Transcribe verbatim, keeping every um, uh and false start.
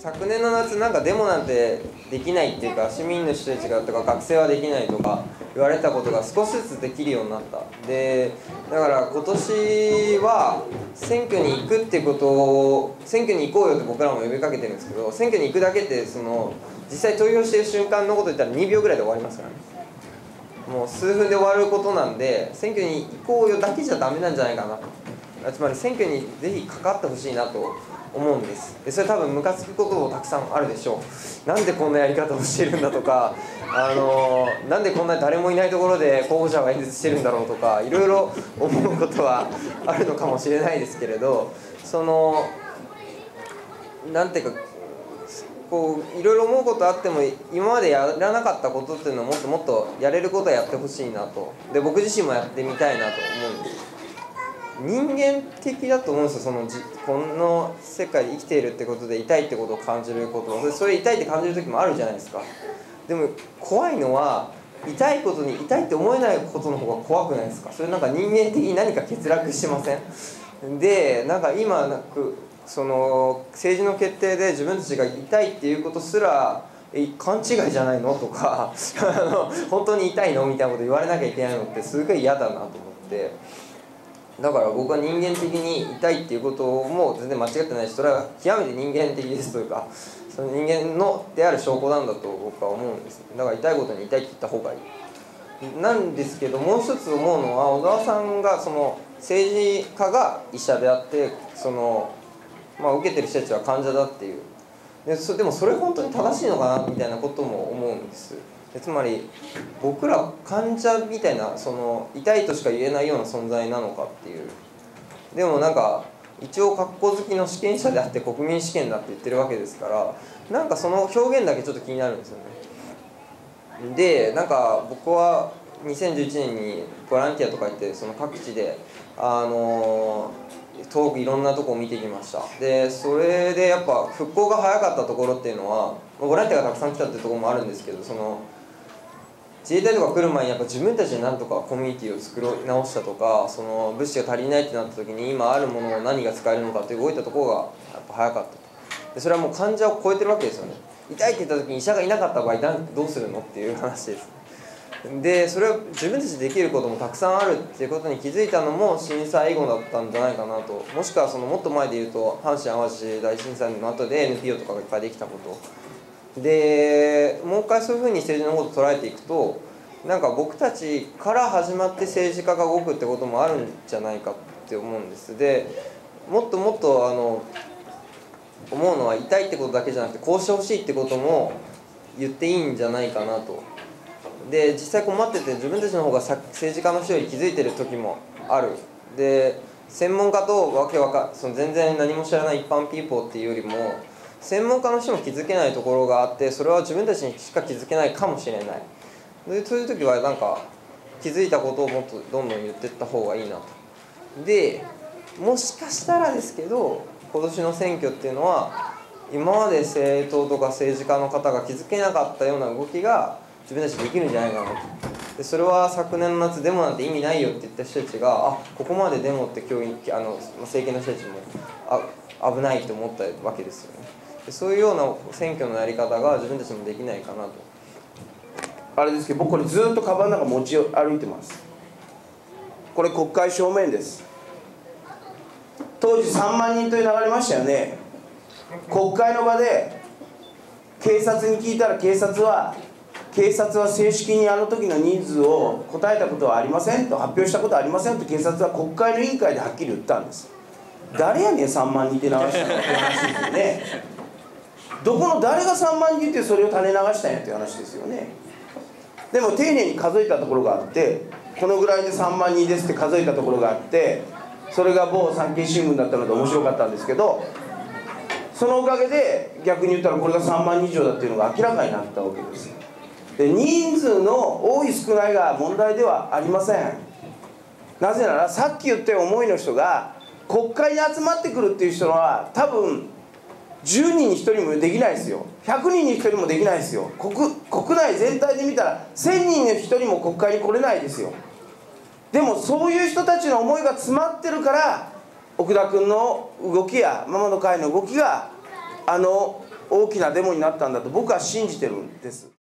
昨年の夏なんかデモなんてできないっていうか、市民の人たちがとか学生はできないとか言われたことが少しずつできるようになった。でだから今年は選挙に行くってことを、選挙に行こうよって僕らも呼びかけてるんですけど、選挙に行くだけってその実際投票してる瞬間のこと言ったらにびょうぐらいで終わりますからね。もう数分で終わることなんで、選挙に行こうよだけじゃダメなんじゃないかなと。つまり選挙にぜひ関わってほしいなと思うんです。でそれ多分ムカつくこともたくさんあるでしょう。なんでこんなやり方をしてるんだとか、あのー、なんでこんな誰もいないところで候補者が演説してるんだろうとか、いろいろ思うことはあるのかもしれないですけれど、そのなんていうかこういろいろ思うことあっても今までやらなかったことっていうのをもっともっとやれることはやってほしいなと。で僕自身もやってみたいなと思うんです。人間的だと思うんですよ。そのじこの世界で生きているってことで痛いってことを感じること、それ痛いって感じる時もあるじゃないですか。でも怖いのは痛いことに痛いって思えないことの方が怖くないですか。それなんか人間的に何か欠落してません？でなんか今なんかその政治の決定で自分たちが痛いっていうことすらえ勘違いじゃないのとかあの本当に痛いのみたいなこと言われなきゃいけないのってすごい嫌だなと思って。だから僕は人間的に痛いっていうことも全然間違ってないし、それは極めて人間的ですというか、その人間のである証拠なんだと僕は思うんです。だから痛いことに痛いって言った方がいいなんですけど、もう一つ思うのは小沢さんがその政治家が医者であって、その、まあ、受けてる人たちは患者だっていう。で, そでもそれ本当に正しいのかなみたいなことも思うんです。でつまり僕ら患者みたいな、その痛いとしか言えないような存在なのかっていう。でもなんか一応格好好きの試験者であって国民試験だって言ってるわけですから、なんかその表現だけちょっと気になるんですよね。でなんか僕はにせんじゅういちねんにボランティアとか行ってその各地であの遠くいろんなとこを見てきました。でそれでやっぱ復興が早かったところっていうのは、ボランティアがたくさん来たっていうところもあるんですけど、その自衛隊とか来る前にやっぱ自分たちでなんとかコミュニティを作り直したとか、その物資が足りないってなった時に今あるものを何が使えるのかって動いたところがやっぱ早かったと。でそれはもう患者を超えてるわけですよね。痛いって言った時に医者がいなかった場合どうするのっていう話です。でそれは自分たちでできることもたくさんあるっていうことに気づいたのも震災後だったんじゃないかなと。もしくはそのもっと前で言うと阪神・淡路大震災の後で エヌピーオー とかがいっぱいできたことで、もう一回そういうふうに政治のことを捉えていくと、なんか僕たちから始まって政治家が動くってこともあるんじゃないかって思うんです。でもっともっとあの思うのは痛いってことだけじゃなくてこうしてほしいってことも言っていいんじゃないかなと。で実際困ってて自分たちの方が政治家の人より気づいてる時もある。で専門家とわけわかその全然何も知らない一般ピーポーっていうよりも専門家の人も気づけないところがあって、それは自分たちにしか気づけないかもしれない。でそういう時はなんか気づいたことをもっとどんどん言っていった方がいいなと。でもしかしたらですけど今年の選挙っていうのは今まで政党とか政治家の方が気づけなかったような動きが自分たちできるんじゃないかなと。でそれは昨年の夏デモなんて意味ないよって言った人たちが、あここまでデモって教員あの政権の人たちもあ危ないと思ったわけですよね。でそういうような選挙のやり方が自分たちもできないかなと。 あれですけど僕これずっとカバンの中持ち歩いてます。これ国会正面です。当時さんまんにんと流れましたよね。国会の場で警察に聞いたら警察は警察は正式にあの時の人数を答えたことはありませんと発表したことはありませんと警察は国会の委員会ではっきり言ったんです。誰やねんさんまんにんって流したのって話ですよね。どこの誰がさんまんにんってそれを垂れ流したんやっていう話ですよね。でも丁寧に数えたところがあって、このぐらいでさんまんにんですって数えたところがあって、それが某産経新聞だったので面白かったんですけど、そのおかげで逆に言ったらこれがさんまんにん以上だっていうのが明らかになったわけです。で人数の多い少ないが問題ではありません。なぜならさっき言った思いの人が国会に集まってくるっていう人は多分じゅうにんにひとりもできないですよ。ひゃくにんにひとりもできないですよ。 国, 国内全体で見たらせんにんにひとりも国会に来れないですよ。でもそういう人たちの思いが詰まってるから奥田君の動きやママの会の動きがあの大きなデモになったんだと僕は信じてるんです。